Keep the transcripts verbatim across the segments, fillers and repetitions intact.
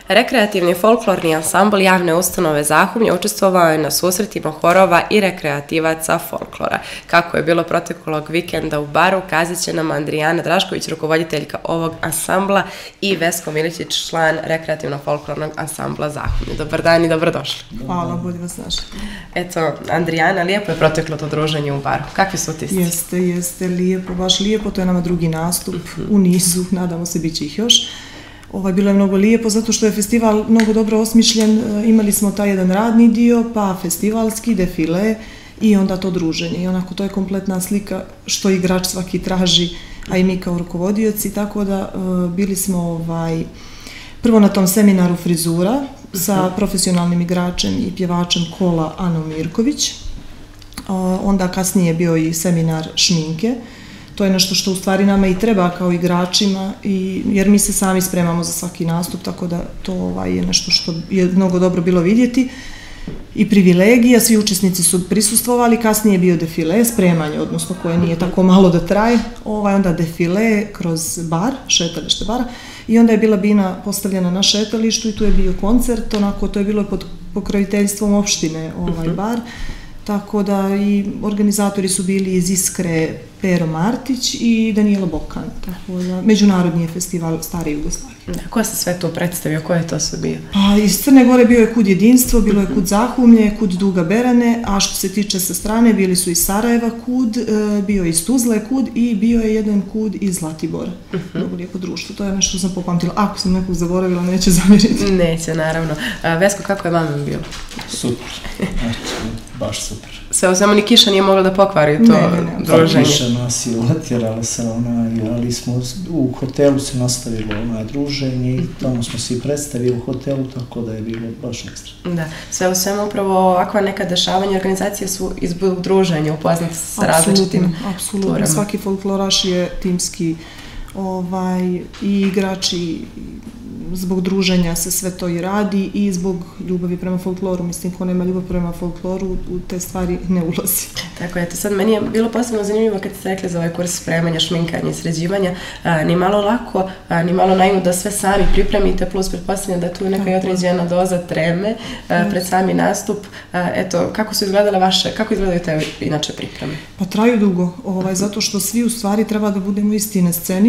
Rekreativni folklorni ansambl javne ustanove Zahumlje učestvovao je na susretima horova i rekreativaca folklora. Kako je bilo proteklog vikenda u Baru, kazat će nam Andrijana Drašković, rukovoditeljka ovog ansambla, i Vesko Miličić, član rekreativno-folklornog ansambla Zahumlje. Dobar dan i dobrodošli. Hvala, bolje vas našli. Eto, Andrijana, lijepo je proteklo to druženje u Baru. Kakvi su utisci? Jeste, jeste, lijepo, baš lijepo. To je nama drugi nastup u nizu, nadamo se bit će ih još. Ovaj, bilo je mnogo lijepo zato što je festival mnogo dobro osmišljen. Imali smo taj jedan radni dio, pa festivalski, defile i onda to druženje. I onako to je kompletna slika što igrač svaki traži, a i mi kao rukovodioci. Tako da bili smo ovaj, prvo na tom seminaru frizura sa profesionalnim igračem i pjevačem kola Anom Mirković. Onda kasnije je bio i seminar šminke. To je nešto što u stvari nama i treba kao igračima, i, jer mi se sami spremamo za svaki nastup, tako da to ovaj, je nešto što je mnogo dobro bilo vidjeti. I privilegija, svi učesnici su prisustvovali, kasnije je bio defile, spremanje, odnosno koje nije tako malo da traje, ovaj, onda defile kroz bar, šetalište bara, i onda je bila bina postavljena na šetalištu i tu je bio koncert, onako to je bilo pod pokroviteljstvom opštine ovaj bar. Tako da i organizatori su bili iz Iskre Pero Martić i Danijela Bokan. Tako da, međunarodni je festival Stare Jugoslavije. Da, ko se sve to predstavio? Ko je to sve bio? Pa iz Crne Gore bio je Kud Jedinstvo, bilo je Kud Zahumlje, Kud Duga Berane, a što se tiče sa strane, bili su iz Sarajeva Kud, bio je iz Tuzle Kud i bio je jedan Kud iz Zlatibora. Mnogo lijepo društvo, to je nešto što sam popamtila. Ako sam nekog zaboravila, neće zamjeriti. Neće, naravno. Vesko, kako je vama bilo? Super, znači, baš super. Sve o svemu ni kiša nije mogla da pokvari to druženje. Kiša nas je letjerala se, ali smo u hotelu se nastavilo ono druženje i tamo smo se i predstavili u hotelu, tako da je bilo baš ekstra. Da, sve u svemu upravo ovakva neka dešavanja, organizacije su izbog druženja, upoznati sa različitim turama. Apsolutno, svaki folkloraš je timski i igrač i zbog druženja se sve to i radi i zbog ljubavi prema folkloru. Mislim, ko nema ljubav prema folkloru, u te stvari ne ulazi. Tako je, to sad meni je bilo posebno zanimljivo kad ste rekli za ovaj kurs spremanja, šminkanja i sređivanja. Ni malo lako, ni malo naivno da sve sami pripremite, plus pretpostavljam da tu je neka određena doza treme pred sami nastup. Eto, kako su izgledale vaše, kako izgledaju te inače pripreme? Pa traju dugo, zato što svi u stvari treba da budemo isti na sceni.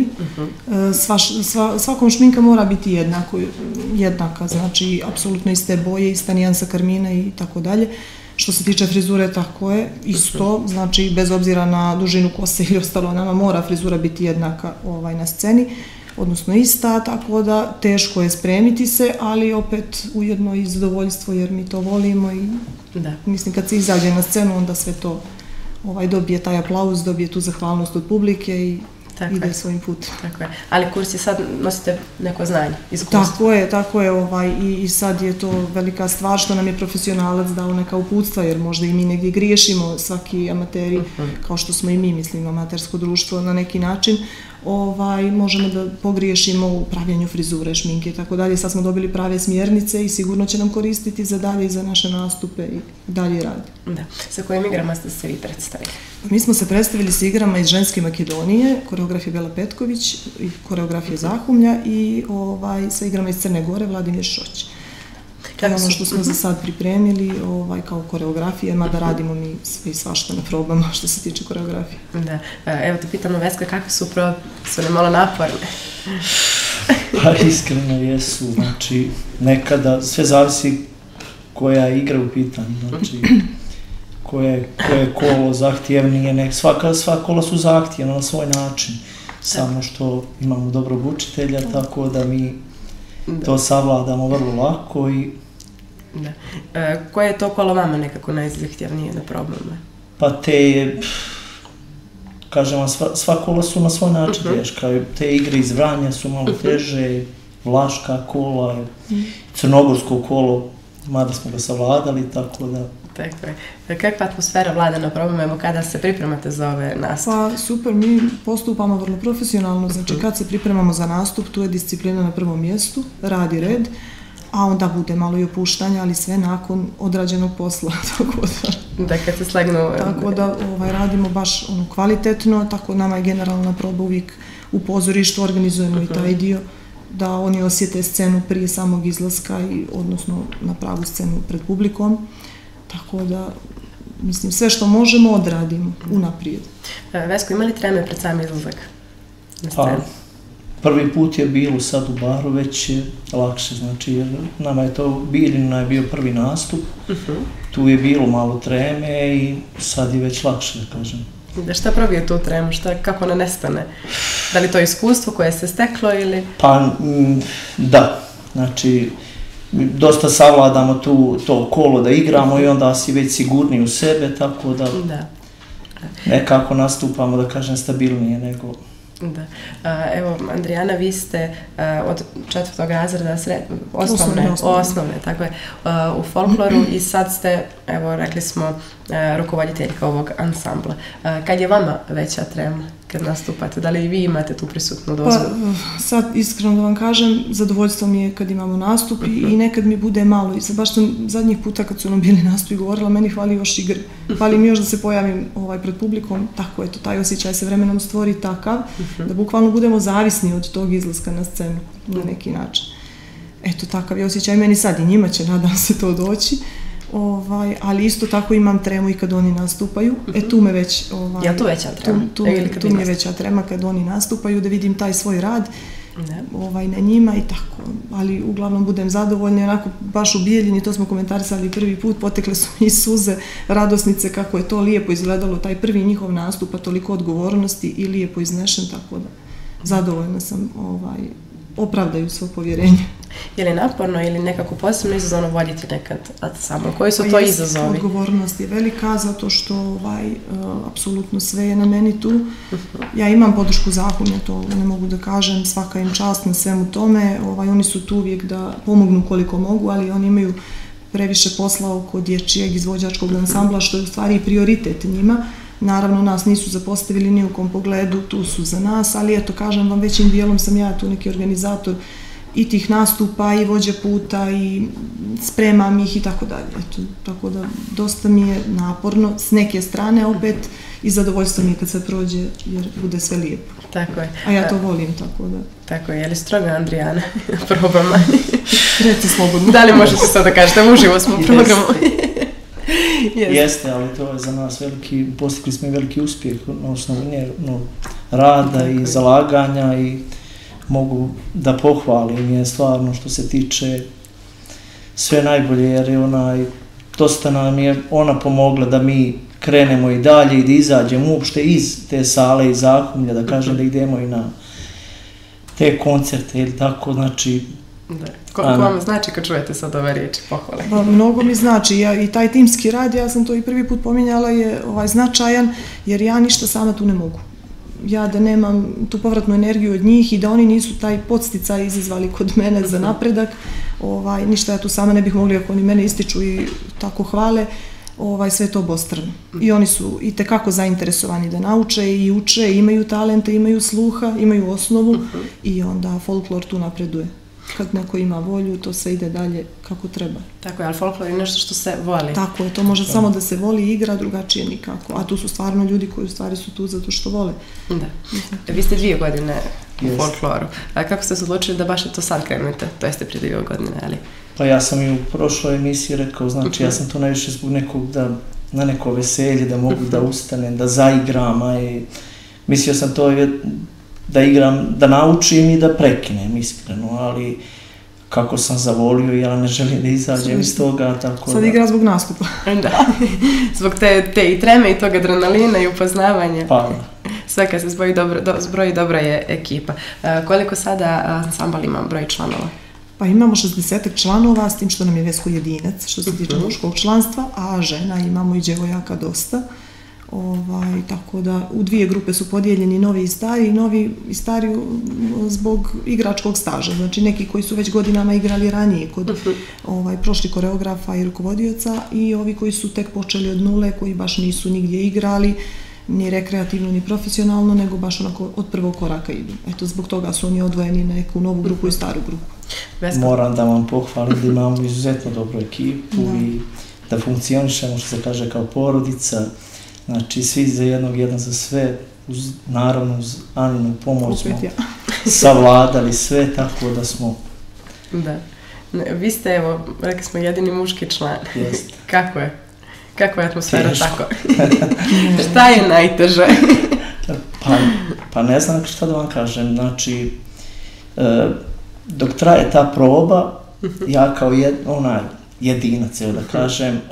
Svakom šminka mora biti jedna. jednaka, znači apsolutno iste boje, ista nijansa karmina i tako dalje. Što se tiče frizure, tako je, isto, znači bez obzira na dužinu kose ili ostalo, nama mora frizura biti jednaka na sceni, odnosno ista, tako da teško je spremiti se, ali opet ujedno i zadovoljstvo jer mi to volimo i mislim kad se izađe na scenu onda sve to dobije taj aplauz, dobije tu zahvalnost od publike i ide svojim putem. Tako je. Ali kurs je sad, nosite neko znanje, iskustvo. Tako je, tako je i sad je to velika stvar što nam je profesionalac dao neka uputstva, jer možda i mi negdje griješimo, svaki amateri, kao što smo i mi, mislim, amatersko društvo na neki način, možemo da pogriješimo u pravljenju frizure, šminke i tako dalje. Sad smo dobili prave smjernice i sigurno će nam koristiti za dalje i za naše nastupe i dalje rad. Da. Sa kojim igrama ste se vi predstavili? Mi smo se predstavili sa igrama iz Ženske Makedonije, koreografija Bela Petković i koreografija Zahumlja i sa igrama iz Crne Gore, Vladimir Šoć. To je ono što smo za sad pripremili kao koreografije, mada radimo mi sve i svašta na probama što se tiče koreografije. Da, evo te pitamo, Veska, kakve su probe? Su ne malo naporne? Pa iskreno jesu, znači nekada sve zavisi koja igra u pitanju, znači koje je kolo zahtjevnije, sva kola su zahtjevna na svoj način, samo što imamo dobrog učitelja, tako da mi to savladamo vrlo lako i... Koje je to kolo vama nekako najzahtjevnije na probama? Pa te, kažem vam, sva kola su na svoj način teška. Te igre iz Vranja su malo teže, Vlaška kola, Crnogorsko kolo, mada smo ga savladali, tako da... Tako je. Kakva atmosfera vlada na probama, evo kada se pripremate za ove nastupe? Pa super, mi postupamo vrlo profesionalno, znači kad se pripremamo za nastup, tu je disciplina na prvom mjestu, rad i red, a onda bude malo i opuštanja, ali sve nakon odrađenog posla, tako da... Da, kad se slegnu... Tako da radimo baš kvalitetno, tako nama je generalna proba uvijek u pozorištu, organizujemo i taj dio, da oni osjete scenu prije samog izlaska, i, odnosno na pravu scenu pred publikom. Tako da, mislim, sve što možemo odradimo unaprijed. Vesko, ima li treme pred sam izlazak na scenu? Pa, prvi put je bilo sad u Baru, već je lakše, znači, jer nama je to, Bijeljina je bio prvi nastup, uh-huh. Tu je bilo malo treme i sad je već lakše, da kažem. Da šta probije tu tremu, šta, kako ona nestane? Da li to iskustvo koje se steklo ili? Pa, m, da, znači, dosta savladamo tu, to kolo da igramo i onda si već sigurniji u sebe, tako da, da. Nekako nastupamo, da kažem, stabilnije nego... Da. Evo, Andrijana, vi ste od četvrtog razreda sred, osnovne, osnovne, osnovne, tako je, u folkloru i sad ste, evo, rekli smo, rukovoditeljka ovog ansambla. Kad je vama veća trema kad nastupate? Da li i vi imate tu prisutnu dozu? Pa, sad, iskreno da vam kažem, zadovoljstvo mi je kad imamo nastup i, i nekad mi bude malo. I sad, baš sam zadnjih puta kad su nam bili nastupi govorila, meni hvali još igre. Hvali mi još da se pojavim ovaj, pred publikom. Tako, eto, taj osjećaj se vremenom stvori takav da bukvalno budemo zavisni od tog izlaska na scenu na neki način. Eto, takav je osjećaj meni sad i njima će, nadam se, to doći. Ovaj, ali isto tako imam tremu i kad oni nastupaju. Uh-huh. E tu me već... Ovaj, ja tu veća trema? Tu, tu, e, tu mi je veća trema kad oni nastupaju, da vidim taj svoj rad ovaj, na njima i tako. Ali uglavnom budem zadovoljna, onako baš u Bijeljini, to smo komentarisali prvi put, potekle su mi suze, radosnice, kako je to lijepo izgledalo, taj prvi njihov nastup, a toliko odgovornosti i lijepo iznešen, tako da zadovoljna sam, ovaj, opravdaju svo povjerenje. Je li naporno ili nekako posebno izazovno voditi nekad samo? Koji su to izazovi? Odgovornost je velika zato što ovaj, uh, apsolutno sve je na meni tu. Ja imam podršku Zahumlja, to ne mogu da kažem, svaka im čast na svemu tome. Ovaj, oni su tu uvijek da pomognu koliko mogu, ali oni imaju previše posla oko dječjeg izvođačkog ansambla, što je u stvari prioritet njima. Naravno, nas nisu zapostavili ni u kom pogledu, tu su za nas, ali eto, kažem vam, većim dijelom sam ja tu neki organizator i tih nastupa i vođe puta i spremam ih i tako dalje. Eto, tako da dosta mi je naporno s neke strane, opet i zadovoljstvo mi je kad se prođe jer bude sve lijepo. Tako je. A ja to volim, tako da. Tako je, je li stroga Andrijana probama? Reci slobodno. Da li možete sad da kažete, uživo smo u programu? Jeste. Jeste, ali to je za nas veliki, postigli smo i veliki uspjeh na osnovu njenog rada i zalaganja i mogu da pohvalim je stvarno što se tiče sve najbolje, jer je ona, dosta nam je ona pomogla da mi krenemo i dalje i da izađemo uopšte iz te sale i Zahumlja, da kažem da idemo i na te koncerte ili tako, znači... Da. Koliko vam znači kad čujete sad ove riječi pohvale? Pa, mnogo mi znači, ja, i taj timski rad, ja sam to i prvi put pominjala, je ovaj, značajan, jer ja ništa sama tu ne mogu. Ja da nemam tu povratnu energiju od njih i da oni nisu taj podsticaj izazvali kod mene za napredak, ovaj, ništa ja tu sama ne bih mogli ako oni mene ističu i tako hvale, ovaj, sve to obostrano. I oni su i tekako zainteresovani da nauče i uče, imaju talente, imaju sluha, imaju osnovu i onda folklor tu napreduje. Kad neko ima volju, to sve ide dalje kako treba. Tako je, ali folklor je nešto što se voli. Tako je, to može samo da se voli i igra, drugačije nikako. A tu su stvarno ljudi koji u stvari su tu zato što vole. Da. Vi ste dvije godine u folkloru. A kako ste se odlučili da baš to sad krenete? To jeste prije dvije godine, ali? Pa ja sam i u prošloj emisiji rekao, znači ja sam tu najviše zbog nekog da, na neko veselje, da mogu da ustanem, da zaigram, a i mislio sam to je da igram, da naučim i da prekinem, iskreno, ali kako sam zavolio, ja ne želim da izađem iz toga, tako sad da... igra zbog nastupa. Da, zbog te, te i treme i tog adrenalina i upoznavanja. Pa, sve kad se zbroji dobro, do, zbroji dobra je ekipa. E, koliko sada ansambal ima broj članova? Pa imamo šezdeset članova, s tim što nam je Vesko jedinac, što se tiče muškog članstva, a žena imamo i djevojaka dosta. Ovaj, tako da u dvije grupe su podijeljeni novi i stari, novi i stari zbog igračkog staža, znači neki koji su već godinama igrali ranije kod uh-huh. ovaj, prošli koreografa i rukovodioca i ovi koji su tek počeli od nule, koji baš nisu nigdje igrali, ni rekreativno ni profesionalno, nego baš onako od prvog koraka idu. Eto, zbog toga su oni odvojeni na neku novu grupu i staru grupu. Vesko. Moram da vam pohvalim da imamo izuzetno dobru ekipu da. I da funkcionišemo, što se kaže, kao porodica. Znači, svi za jednog, jedan za sve, uz, naravno uz Aninu pomoć. Opet ja. savladali sve, tako da smo... Da. Vi ste, evo, rekli smo, jedini muški član. Jeste. Kako je? Kakva je atmosfera tako? Šta je najteže? pa, pa ne znam šta da vam kažem, znači, e, dok traje ta proba, ja kao jed, onaj jedinac, evo da kažem, e,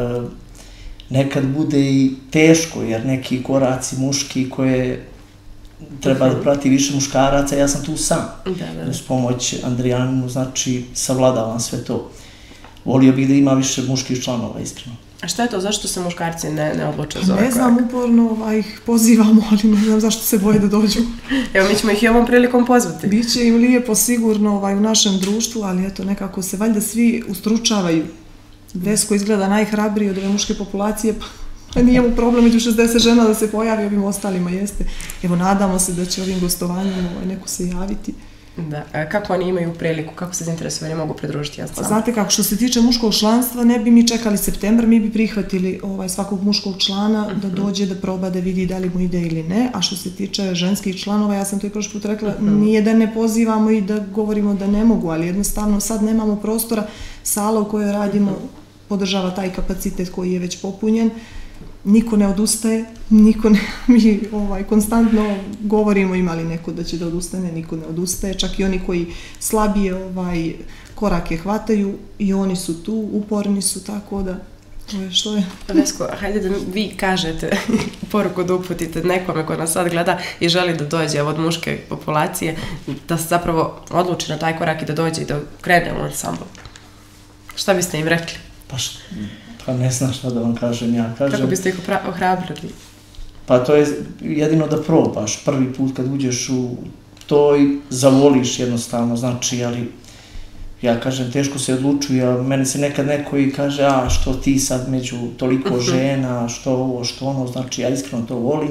nekad bude i teško, jer neki koraci muški koje treba da prati više muškaraca, ja sam tu sam. Da, da. Uz pomoć Andrijaninu, znači, savladavam sve to. Volio bih da ima više muških članova, iskreno. A šta je to? Zašto se muškarci ne, ne odluče za ovaj korak? Ne znam, uporno ovaj, ih pozivamo, ali ne znam zašto se boje da dođu. Evo, mi ćemo ih i ovom prilikom pozvati. Biće im lijepo sigurno ovaj, u našem društvu, ali eto, nekako se valjda svi ustručavaju. Desko izgleda najhrabriji od ove muške populacije, pa nije mu problem među šezdeset žena da se pojavi, ovim ostalima jeste. Evo, nadamo se da će ovim gostovanjima ovaj, neko se javiti. Da. A kako oni imaju priliku, kako se zainteresovani mogu pridružiti? Ja Znate kako, što se tiče muškog članstva, ne bi mi čekali septembar, mi bi prihvatili ovaj, svakog muškog člana da dođe, da proba, da vidi da li mu ide ili ne, a što se tiče ženskih članova, ja sam to i prošli put rekla, nije da ne pozivamo i da govorimo da ne mogu, ali jednostavno sad nemamo prostora, sala u kojoj radimo podržava taj kapacitet koji je već popunjen, niko ne odustaje, niko ne, mi ovaj, konstantno govorimo ima li neko da će da odustane, niko ne odustaje, čak i oni koji slabije ovaj, korake hvataju i oni su tu, uporni su, tako da, što je? Vesko, hajde da vi kažete poruku da uputite nekome ko nas sad gleda i želi da dođe od muške populacije, da se zapravo odluči na taj korak i da dođe i da krene u ansambl. Šta biste im rekli? Pa što? Pa ne znam šta da vam kažem, ja kažem... Kako biste ih ohrabrili? Pa to je jedino da probaš, prvi put kad uđeš u to i zavoliš jednostavno, znači, ali ja kažem, teško se odlučuje, a meni se nekad neko i kaže, a što ti sad među toliko žena, što ovo, što ono, znači, ja iskreno to volim.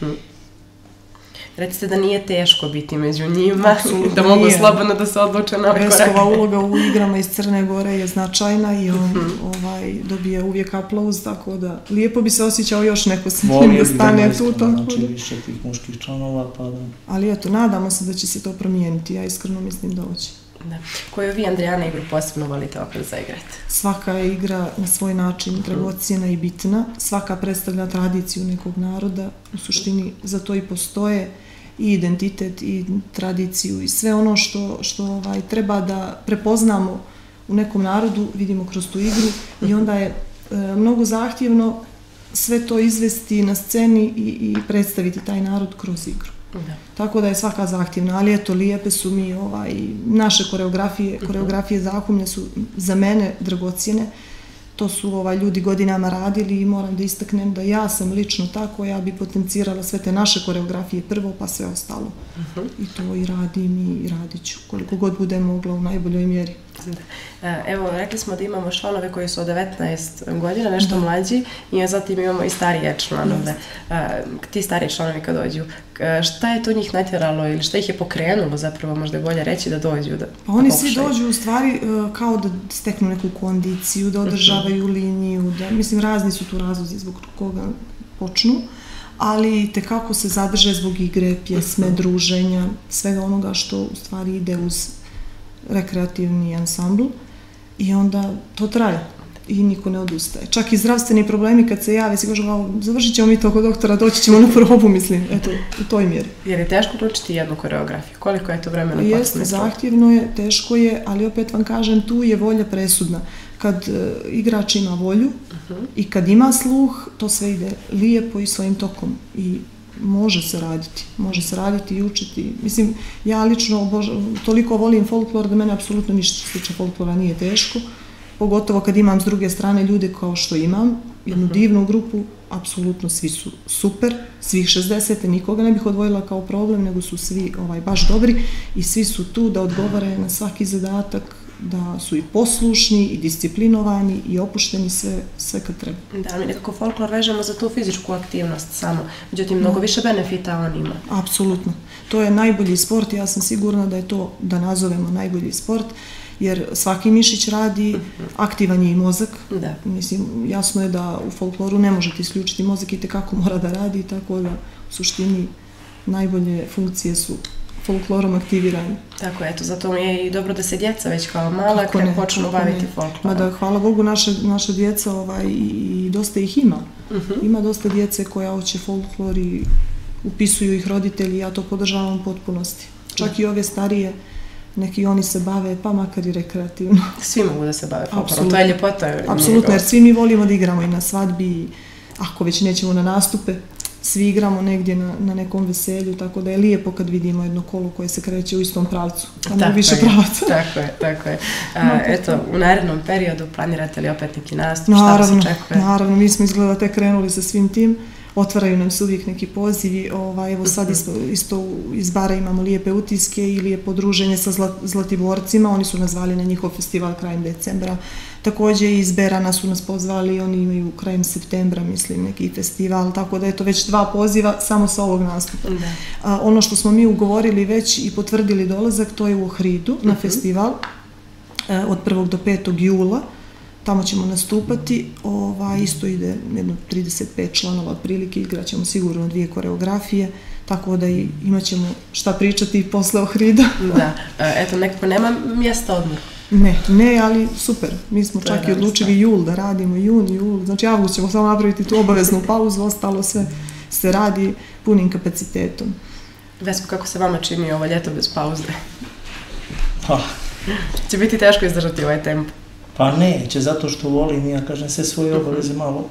Recite da nije teško biti među njima, da mogu slobodno da se odluče na ovaj korak. Veskova uloga u igrama iz Crne Gore je značajna i on ovaj, dobije uvijek aplauz, tako da lijepo bi se osjećao još neko s njim da stane tu. Znači više tih muških članova, pa da... Ali eto, nadamo se da će se to promijeniti, ja iskreno mislim da hoće. Da. Koju vi, Andrijana, igru posebno volite opet zaigrati? Svaka je igra na svoj način dragocjena i bitna. Svaka predstavlja tradiciju nekog naroda. U suštini za to i postoje i identitet i tradiciju i sve ono što, što ovaj, treba da prepoznamo u nekom narodu, vidimo kroz tu igru i onda je e, mnogo zahtjevno sve to izvesti na sceni i, i predstaviti taj narod kroz igru. Da. Tako da je svaka zahtjevna, ali eto, lijepe su mi ovaj, naše koreografije, koreografije Zahumlja su za mene dragocjene. To su ovaj, ljudi godinama radili i moram da istaknem da ja sam lično tako, ja bi potencirala sve te naše koreografije prvo, pa sve ostalo. Uh-huh. I to i radim i radit ću, koliko god bude mogla u najboljoj mjeri. Da. Evo, rekli smo da imamo članove koji su od devetnaest godina, nešto da. Mlađi, i zatim imamo i starije članove. Da. Ti stariji članovi kad dođu, šta je to njih natjeralo ili šta ih je pokrenulo zapravo, možda je bolje reći da dođu? Da, pa oni svi dođu u stvari kao da steknu neku kondiciju, da održavaju liniju, da, mislim razni su tu razlozi zbog koga počnu, ali tekako se zadrže zbog igre, pjesme, druženja, svega onoga što u stvari ide uz rekreativni ansambl i onda to traje i niko ne odustaje. Čak i zdravstveni problemi kad se jave, si kažu, završit ćemo mi to kod doktora, doći ćemo na probu, mislim, eto, u toj mjeri. Je li teško učiti jednu koreografiju? Koliko je to vremena potrebno? Jeste, zahtjevno je, teško je, ali opet vam kažem, tu je volja presudna. Kad uh, igrač ima volju uh-huh. i kad ima sluh, to sve ide lijepo i svojim tokom i može se raditi, može se raditi i učiti. Mislim, ja lično obož... toliko volim folklor da mene apsolutno ništa što se tiče folklora nije teško, pogotovo kad imam s druge strane ljude kao što imam, jednu uh-huh. divnu grupu, apsolutno svi su super, svih šezdeset, nikoga ne bih odvojila kao problem, nego su svi ovaj, baš dobri i svi su tu da odgovore na svaki zadatak, da su i poslušni, i disciplinovani, i opušteni sve, sve kad treba. Da, mi nekako folklor vežemo za tu fizičku aktivnost samo, međutim, mnogo više benefita on ima. Apsolutno. To je najbolji sport, ja sam sigurna da je to, da nazovemo najbolji sport, jer svaki mišić radi, aktivan je i mozak. Da. Mislim, jasno je da u folkloru ne možete isključiti mozak i tekako mora da radi, tako da u suštini najbolje funkcije su folklorom aktivirani. Tako, eto, zato mi je i dobro da se djeca već kao mala kad počnu baviti folklorom. Mada, hvala Bogu, naše, naše djeca ovaj, i dosta ih ima. Uh-huh. Ima dosta djece koja hoće folklor i upisuju ih roditelji, ja to podržavam u potpunosti. Čak i ove starije, neki oni se bave, pa makar i rekreativno. Svi mogu da se bave folklorom, to je ljepota. Apsolutno, jer svi mi volimo da igramo i na svadbi, ako već nećemo na nastupe, svi igramo negdje na, na nekom veselju, tako da je lijepo kad vidimo jedno kolo koje se kreće u istom pravcu, a ne više pravaca. Tako je, tako je. A, eto, u narednom periodu planirate li opet neki nastup, šta vas očekuje? Naravno, mi smo izgleda tek krenuli sa svim tim. Otvaraju nam se uvijek neki pozivi, ovaj, evo sad isto, isto iz bara imamo lijepe utiske i lijepo druženje sa zla, Zlatiborcima, oni su nas zvali na njihov festival krajem decembra. Također iz Berana su nas pozvali, oni imaju krajem septembra, mislim, neki festival, tako da je to već dva poziva samo sa ovog nastupa. A, ono što smo mi ugovorili već i potvrdili dolazak, to je u Ohridu na festival a, od prvog do petog jula. Tamo ćemo nastupati, ovaj, isto ide jedno trideset pet članova otprilike, igrat ćemo sigurno dvije koreografije, tako da i imat ćemo šta pričati i posle Ohrida. Da, eto, nekako nema mjesta odmora. Ne, ne, ali super. Mi smo to čak i odlučili jul da radimo, jun, jul, znači avgust ćemo samo napraviti tu obaveznu pauzu, ostalo sve se radi punim kapacitetom. Vesko, kako se vama čini ovo ljeto bez pauze? Pa. Će biti teško izdržati ovaj tempo? Pa neće, zato što volim, ja kažem, sve svoje obaveze malo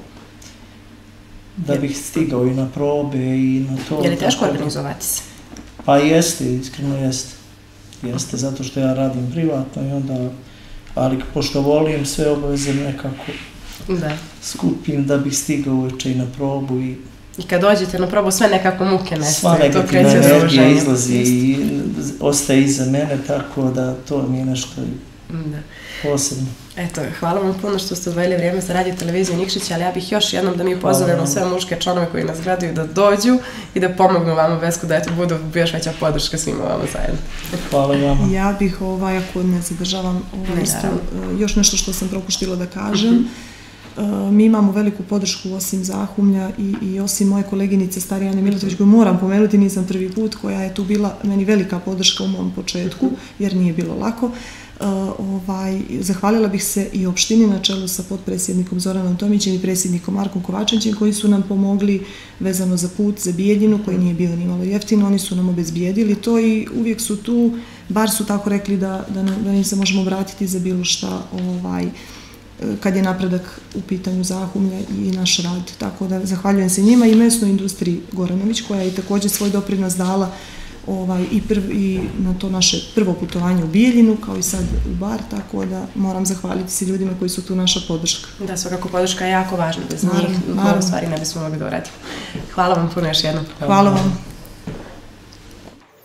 da bih stigao i na probe i na to. Je li teško organizovati se? Pa jeste, iskreno jeste. Jeste, zato što ja radim privatno i onda, ali pošto volim sve obaveze nekako da. skupim da bih stigao uveče i na probu i... I kad dođete na probu, sve nekako muke nestaje. Sva negativna energija izlazi i ostaje iza mene, tako da to mi je nešto da. posebno. Eto, hvala vam puno što ste odvojili vrijeme za radio televiziju Nikšić, ali ja bih još jednom da mi pozovemo sve muške članove koji nas gledaju da dođu i da pomognu vama, Vesku, da eto budu još veća podrška svima vama zajedno. Hvala vama. Ja bih, ovaj, ako ne zadržavam, ovaj, isto, još nešto što sam propuštila da kažem. Uh, mi imamo veliku podršku osim Zahumlja i, i osim moje koleginice Starijane Milatović, koju moram pomenuti, nisam prvi put, koja je tu bila meni velika podrška u mom početku, jer nije bilo lako. Uh, ovaj, zahvalila bih se i opštini na čelu sa potpredsjednikom Zoranom Tomićem i predsjednikom Markom Kovačevićem, koji su nam pomogli vezano za put za Bijeljinu, koji nije bio ni malo jeftino, oni su nam obezbijedili to i uvijek su tu, bar su tako rekli da, da, da im se možemo obratiti za bilo šta, ovaj, kad je napredak u pitanju Zahumlja i naš rad. Tako da zahvaljujem se njima i mesnoj industriji Goranović, koja je također svoj doprinos dala ovaj, i, prv, i na to naše prvo putovanje u Bijeljinu, kao i sad u bar, tako da moram zahvaliti se ljudima koji su tu naša podrška. Da, svakako podrška je jako važna, bez njih mnogo stvari ne bismo mogli da uradimo. Hvala vam puno još jednom. Hvala vam.